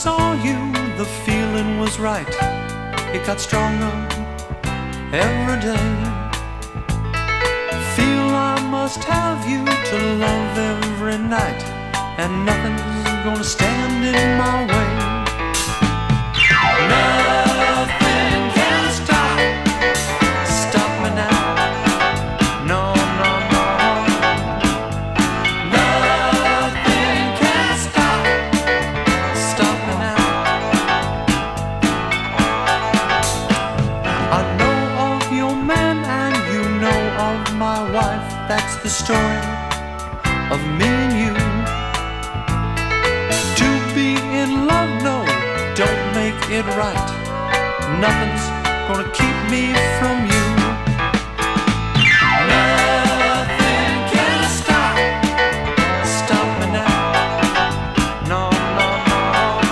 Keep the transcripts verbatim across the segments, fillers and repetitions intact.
saw you, the feeling was right. It got stronger every day. Feel I must have you to love every night, and nothing's gonna stand in my way. Nothing can stop, stop me now. No, no, no. Nothing can stop, stop me now. I know of your man and you know of my wife. That's the story of me and you. To be in love, no, don't make it right. Nothing's gonna keep me from you. Nothing can stop, stop me now. No, no, no.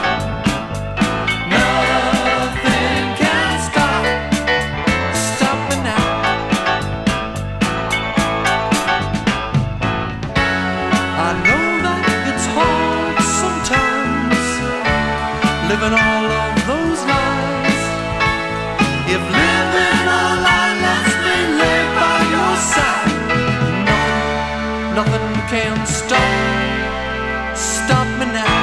Nothing can stop, stop me now. I know that it's hard sometimes, living all of those lies. If living a lie lets me lay by your side, nothing, nothing can stop, stop me now.